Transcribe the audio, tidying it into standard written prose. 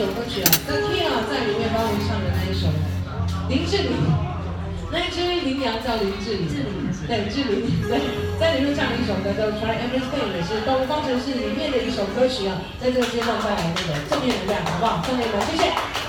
首歌曲啊 ，Zakia 在里面帮我们唱的那一首林志玲，那一只羚羊叫林志玲，对，志玲，对，在里面唱的一首歌叫《Try Everything》，也是动物方程式里面的一首歌曲啊，在这个阶段带来那个正面能量，好不好？送给你们，谢谢。